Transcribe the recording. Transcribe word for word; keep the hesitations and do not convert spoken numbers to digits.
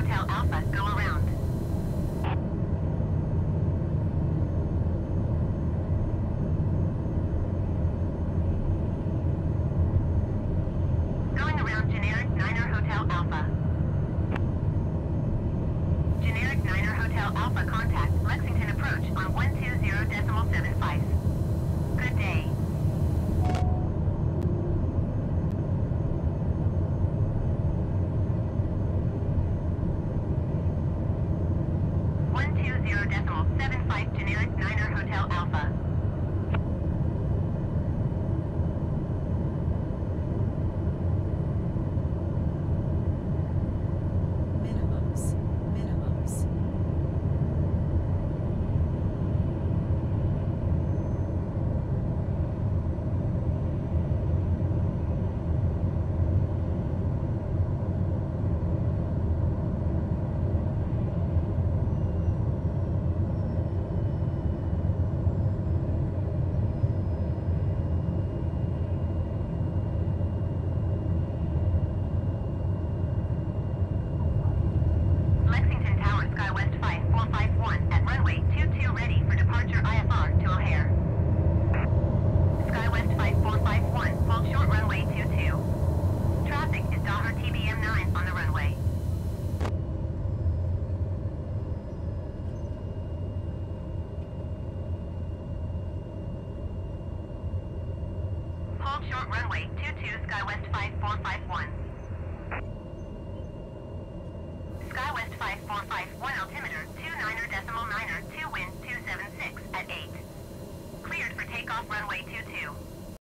Hotel Alpha, go around. Going around generic Niner Hotel Alpha. Generic Niner Hotel Alpha contact Lexington approach on one two zero decimal seven five. Good day. one two zero decimal seven five generic Niner Hotel Alpha. Minimums. Minimums. Lexington Tower, SkyWest five four five one at runway two two ready for departure I F R to O'Hare. SkyWest five four five one, hold short runway two two. Traffic is Daher T B M nine on the runway. Hold short runway two